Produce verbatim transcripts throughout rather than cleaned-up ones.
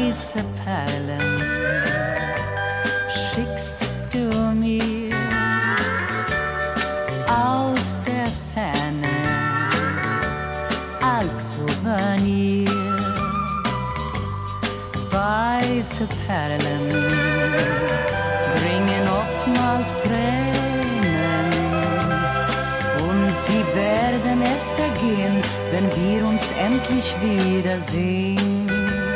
weiße Perlen schickst du mir aus der Ferne als Souvenir. Weiße Perlen bringen oftmals Tränen und sie werden erst vergehen, wenn wir uns endlich wiedersehen.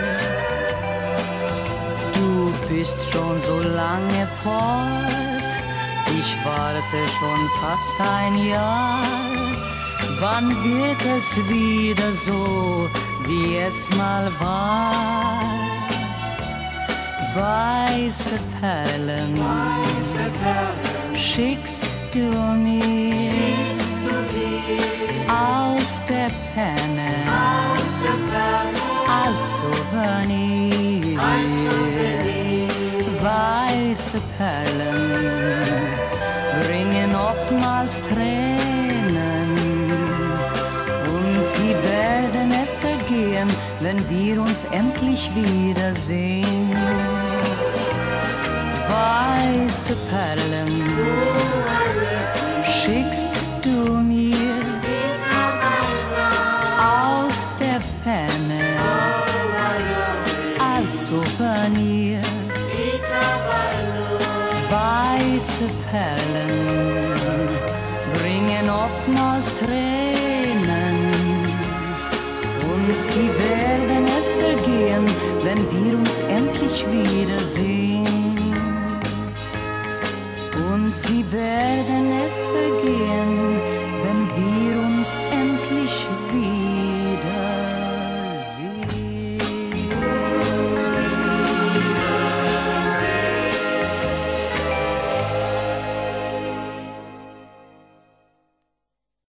Du bist schon so lange fort, ich warte schon fast ein Jahr. Wann wird es wieder so, wie es mal war? Weiße Perlen, Weiße Perlen schickst du mir, schickst du mir aus der Ferne, aus der Ferne als Souvenir. als Souvenir. Weiße Perlen bringen oftmals Tränen und sie werden erst vergehen, wenn wir uns endlich wiedersehen. Weiße Perlen schickst du mir aus der Ferne als Souvenir. Weiße Perlen bringen oftmals Tränen und sie werden erst vergehen, wenn wir uns endlich wiedersehen. Und sie werden erst vergehen,